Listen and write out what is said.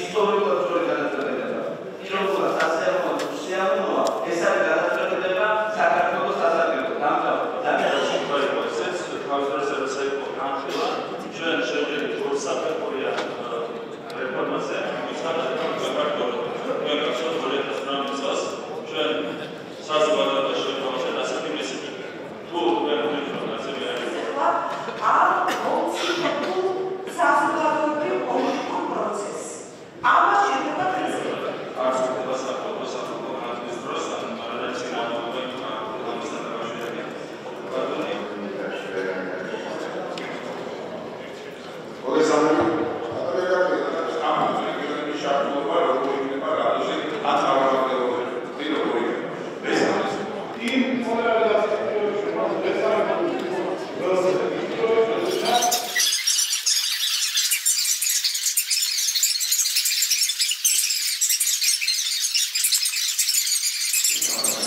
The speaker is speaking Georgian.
ისტორიულ კონტროლი განაწილება. პირობულად სასწავლო შეამოა ეს არის განაწილება საქართველოს სასარგებლოდ. ამიტომ შეიძლება ესეც თავისუფლად საერთო განხილვა ჩვენ შევიდეთ რომ საფეხურია რეფორმაზე საქართველოს საქართველოს ჩვენ საზოგადოებაში შევიდეთ ასეთი პრინციპი თუ ვერ მივხვდეთ ამ კონცეპტუალ საზოგადოებრივ პოლიტიკურ პროცესს. ამას შეიძლება პრინციპი. არც ხდება საქართველოს საკონტროლო დროს ან Thank you.